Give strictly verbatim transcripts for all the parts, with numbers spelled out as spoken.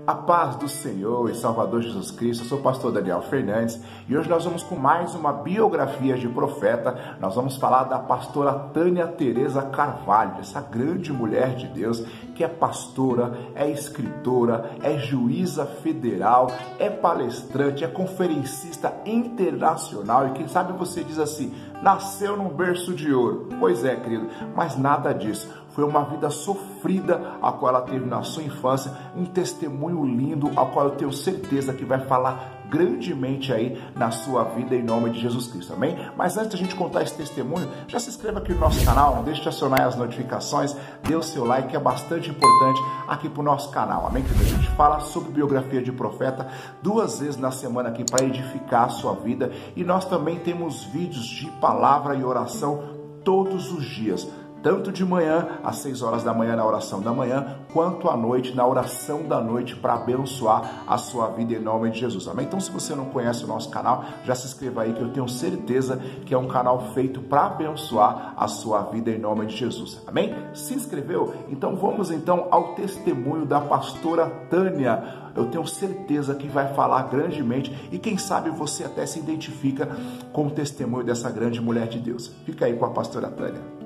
A paz do Senhor e Salvador Jesus Cristo. Eu sou o pastor Daniel Fernandes e hoje nós vamos com mais uma biografia de profeta. Nós vamos falar da pastora Tânia Teresa Carvalho, essa grande mulher de Deus que é pastora, é escritora, é juíza federal, é palestrante, é conferencista internacional e quem sabe você diz assim, nasceu num berço de ouro. Pois é, querido, mas nada disso. Foi uma vida sofrida a qual ela teve na sua infância, um testemunho lindo, a qual eu tenho certeza que vai falar grandemente aí na sua vida em nome de Jesus Cristo, amém? Mas antes da gente contar esse testemunho, já se inscreva aqui no nosso canal, não deixe de acionar as notificações, dê o seu like, que é bastante importante aqui para o nosso canal, amém? A gente fala sobre biografia de profeta duas vezes na semana aqui para edificar a sua vida e nós também temos vídeos de palavra e oração todos os dias. Tanto de manhã, às seis horas da manhã na oração da manhã, quanto à noite, na oração da noite, para abençoar a sua vida em nome de Jesus. Amém? Então, se você não conhece o nosso canal, já se inscreva aí, que eu tenho certeza que é um canal feito para abençoar a sua vida em nome de Jesus. Amém? Se inscreveu? Então, vamos então ao testemunho da pastora Tânia. Eu tenho certeza que vai falar grandemente e quem sabe você até se identifica com o testemunho dessa grande mulher de Deus. Fica aí com a pastora Tânia.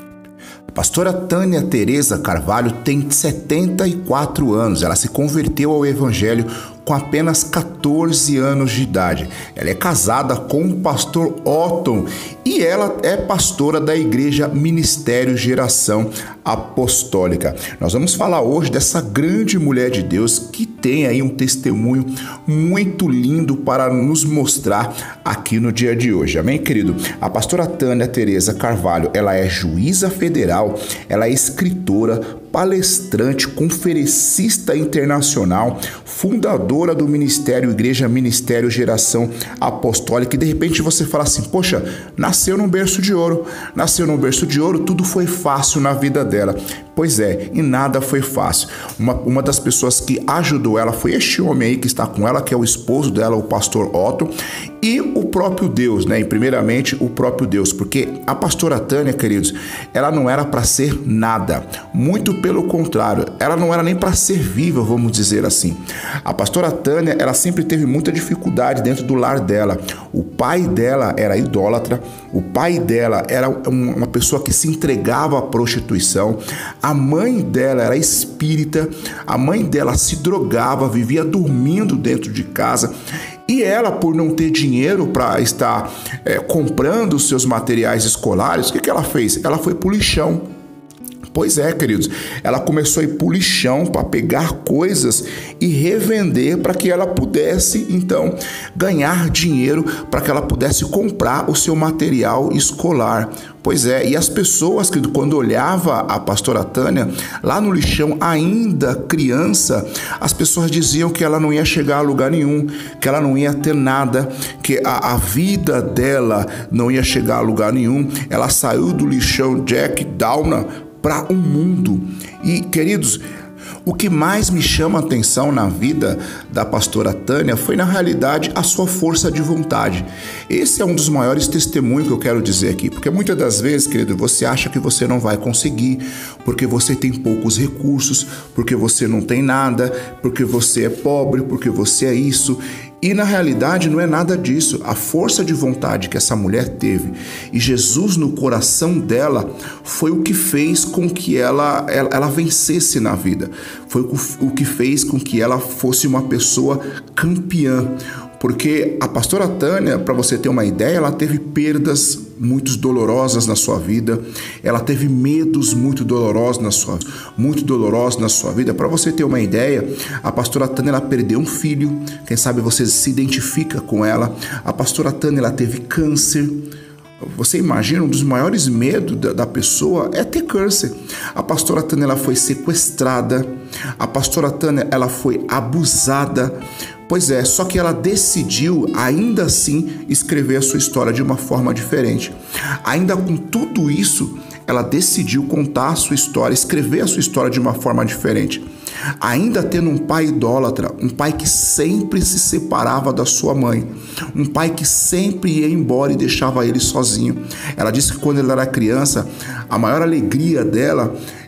A pastora Tânia Teresa Carvalho tem setenta e quatro anos. Ela se converteu ao evangelho com apenas quatorze anos de idade. Ela é casada com o pastor Otton e ela é pastora da igreja Ministério Geração Apostólica. Nós vamos falar hoje dessa grande mulher de Deus que tem aí um testemunho muito lindo para nos mostrar aqui no dia de hoje. Amém, querido? A pastora Tânia Teresa Carvalho, ela é juíza federal, ela é escritora, palestrante, conferencista internacional, fundadora do Ministério Igreja Ministério Geração Apostólica. E de repente você fala assim, poxa, nasceu num berço de ouro, nasceu num berço de ouro, tudo foi fácil na vida dela. Pois é, e nada foi fácil. Uma, uma das pessoas que ajudou ela foi este homem aí que está com ela, que é o esposo dela, o pastor Otton, e o próprio Deus, né? E primeiramente o próprio Deus, porque a pastora Tânia, queridos, ela não era para ser nada, muito pelo contrário, ela não era nem para ser viva, vamos dizer assim. A pastora Tânia, ela sempre teve muita dificuldade dentro do lar dela. O pai dela era idólatra, o pai dela era uma pessoa que se entregava à prostituição, a mãe dela era espírita, a mãe dela se drogava, vivia dormindo dentro de casa. E ela, por não ter dinheiro para estar é, comprando os seus materiais escolares, o que, que ela fez? Ela foi pro lixão. Pois é, queridos, ela começou a ir pro lixão para pegar coisas e revender para que ela pudesse, então, ganhar dinheiro para que ela pudesse comprar o seu material escolar. Pois é, e as pessoas que quando olhava a pastora Tânia lá no lixão, ainda criança, as pessoas diziam que ela não ia chegar a lugar nenhum, que ela não ia ter nada, que a, a vida dela não ia chegar a lugar nenhum. Ela saiu do lixão Jack Downer para o mundo. E, queridos, o que mais me chama a atenção na vida da pastora Tânia foi, na realidade, a sua força de vontade. Esse é um dos maiores testemunhos que eu quero dizer aqui, porque muitas das vezes, querido, você acha que você não vai conseguir, porque você tem poucos recursos, porque você não tem nada, porque você é pobre, porque você é isso. E na realidade não é nada disso. A força de vontade que essa mulher teve e Jesus no coração dela foi o que fez com que ela, ela, ela vencesse na vida. Foi o que fez com que ela fosse uma pessoa campeã. Porque a pastora Tânia, para você ter uma ideia, ela teve perdas muito dolorosas na sua vida, ela teve medos muito dolorosos na sua, muito dolorosos na sua vida. Para você ter uma ideia, a pastora Tânia, ela perdeu um filho, quem sabe você se identifica com ela. A pastora Tânia, ela teve câncer. Você imagina, um dos maiores medos da, da pessoa é ter câncer. A pastora Tânia, ela foi sequestrada, a pastora Tânia, ela foi abusada. Pois é, só que ela decidiu, ainda assim, escrever a sua história de uma forma diferente. Ainda com tudo isso, ela decidiu contar a sua história, escrever a sua história de uma forma diferente. Ainda tendo um pai idólatra, um pai que sempre se separava da sua mãe, um pai que sempre ia embora e deixava ele sozinho. Ela disse que quando ela era criança, a maior alegria dela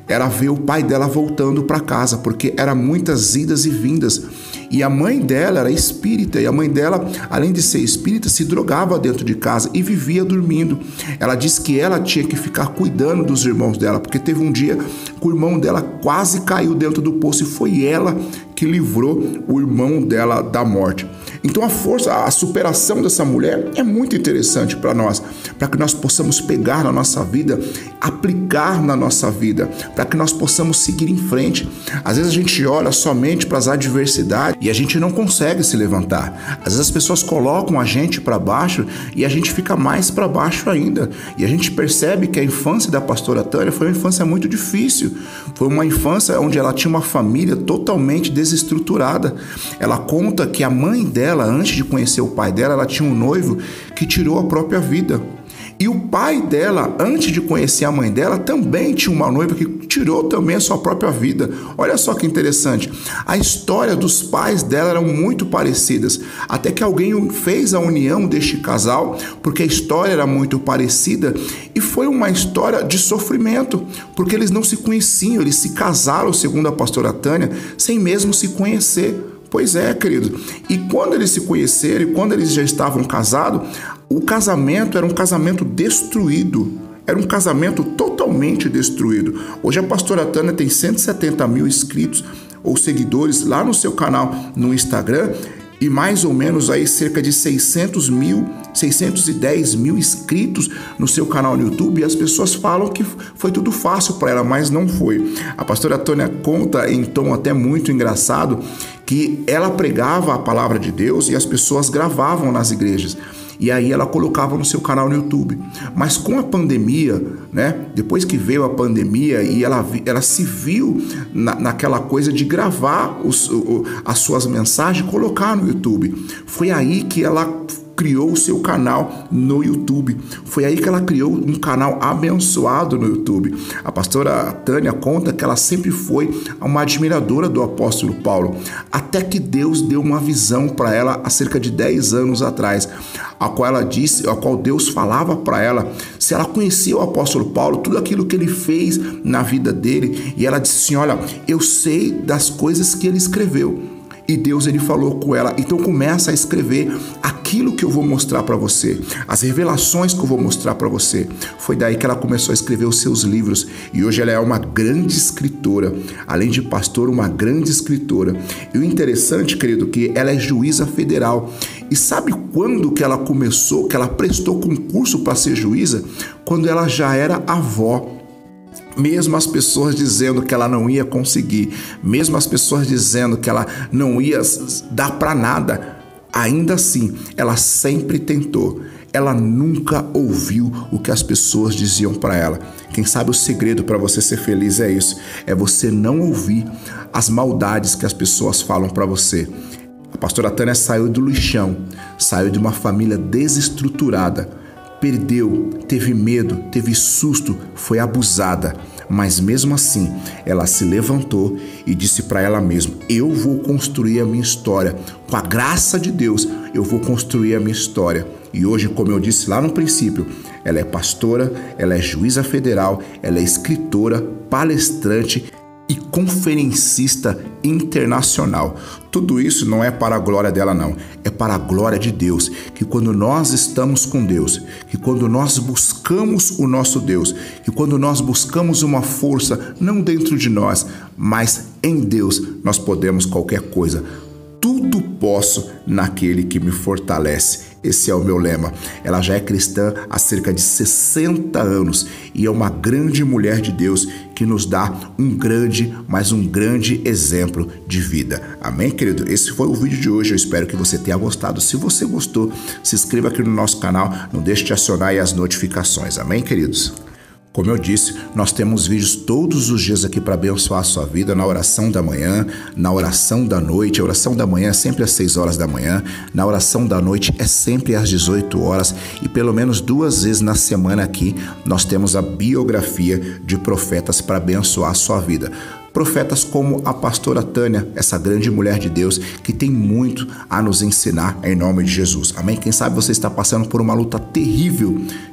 era ver o pai dela voltando para casa, porque eram muitas idas e vindas. E a mãe dela era espírita, e a mãe dela, além de ser espírita, se drogava dentro de casa e vivia dormindo. Ela disse que ela tinha que ficar cuidando dos irmãos dela, porque teve um dia que o irmão dela quase caiu dentro do poço e foi ela que livrou o irmão dela da morte. Então a força, a superação dessa mulher é muito interessante para nós, para que nós possamos pegar na nossa vida, aplicar na nossa vida, para que nós possamos seguir em frente. Às vezes a gente olha somente para as adversidades e a gente não consegue se levantar. Às vezes as pessoas colocam a gente para baixo e a gente fica mais para baixo ainda. E a gente percebe que a infância da pastora Tânia foi uma infância muito difícil. Foi uma infância onde ela tinha uma família totalmente desestruturada. Ela conta que a mãe dela, antes de conhecer o pai dela, ela tinha um noivo que tirou a própria vida. E o pai dela, antes de conhecer a mãe dela, também tinha uma noiva que tirou também a sua própria vida. Olha só que interessante. A história dos pais dela eram muito parecidas, até que alguém fez a união deste casal, porque a história era muito parecida, e foi uma história de sofrimento, porque eles não se conheciam, eles se casaram, segundo a pastora Tânia, sem mesmo se conhecer. Pois é, querido. E quando eles se conheceram, e quando eles já estavam casados, o casamento era um casamento destruído. Era um casamento totalmente destruído. Hoje a pastora Tânia tem cento e setenta mil inscritos ou seguidores lá no seu canal no Instagram e mais ou menos aí cerca de seiscentos mil, seiscentos e dez mil inscritos no seu canal no YouTube. E as pessoas falam que foi tudo fácil para ela, mas não foi. A pastora Tânia conta em tom até muito engraçado que ela pregava a palavra de Deus e as pessoas gravavam nas igrejas. E aí ela colocava no seu canal no YouTube. Mas com a pandemia, né? Depois que veio a pandemia e ela, ela se viu na, naquela coisa de gravar os, o, as suas mensagens e colocar no YouTube. Foi aí que ela criou o seu canal no YouTube. Foi aí que ela criou um canal abençoado no YouTube. A pastora Tânia conta que ela sempre foi uma admiradora do apóstolo Paulo, até que Deus deu uma visão para ela há cerca de dez anos atrás, a qual ela disse, a qual Deus falava para ela, se ela conhecia o apóstolo Paulo, tudo aquilo que ele fez na vida dele, e ela disse assim, olha, eu sei das coisas que ele escreveu. E Deus, ele falou com ela, então começa a escrever aquilo que eu vou mostrar para você, as revelações que eu vou mostrar para você. Foi daí que ela começou a escrever os seus livros e hoje ela é uma grande escritora, além de pastora, uma grande escritora. E o interessante, querido, que ela é juíza federal. E sabe quando que ela começou, que ela prestou concurso para ser juíza? Quando ela já era avó. Mesmo as pessoas dizendo que ela não ia conseguir, mesmo as pessoas dizendo que ela não ia dar para nada, ainda assim, ela sempre tentou. Ela nunca ouviu o que as pessoas diziam para ela. Quem sabe o segredo para você ser feliz é isso, é você não ouvir as maldades que as pessoas falam para você. A pastora Tânia saiu do lixão, saiu de uma família desestruturada, perdeu, teve medo, teve susto, foi abusada, mas mesmo assim ela se levantou e disse para ela mesma, eu vou construir a minha história, com a graça de Deus eu vou construir a minha história. E hoje, como eu disse lá no princípio, ela é pastora, ela é juíza federal, ela é escritora, palestrante e conferencista internacional. Tudo isso não é para a glória dela, não. É para a glória de Deus, que quando nós estamos com Deus, que quando nós buscamos o nosso Deus, que quando nós buscamos uma força, não dentro de nós, mas em Deus, nós podemos qualquer coisa. Tudo posso naquele que me fortalece. Esse é o meu lema. Ela já é cristã há cerca de sessenta anos e é uma grande mulher de Deus que nos dá um grande, mas um grande exemplo de vida. Amém, querido? Esse foi o vídeo de hoje. Eu espero que você tenha gostado. Se você gostou, se inscreva aqui no nosso canal. Não deixe de acionar aí as notificações. Amém, queridos? Como eu disse, nós temos vídeos todos os dias aqui para abençoar a sua vida, na oração da manhã, na oração da noite. A oração da manhã é sempre às seis horas da manhã, na oração da noite é sempre às dezoito horas e pelo menos duas vezes na semana aqui nós temos a biografia de profetas para abençoar a sua vida. Profetas como a pastora Tânia, essa grande mulher de Deus que tem muito a nos ensinar em nome de Jesus. Amém? Quem sabe você está passando por uma luta terrível.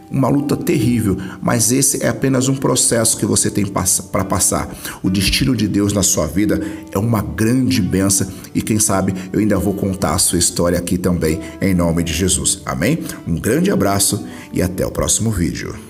uma luta terrível, mas esse é apenas um processo que você tem para passar. O destino de Deus na sua vida é uma grande bênção e quem sabe eu ainda vou contar a sua história aqui também, em nome de Jesus. Amém? Um grande abraço e até o próximo vídeo.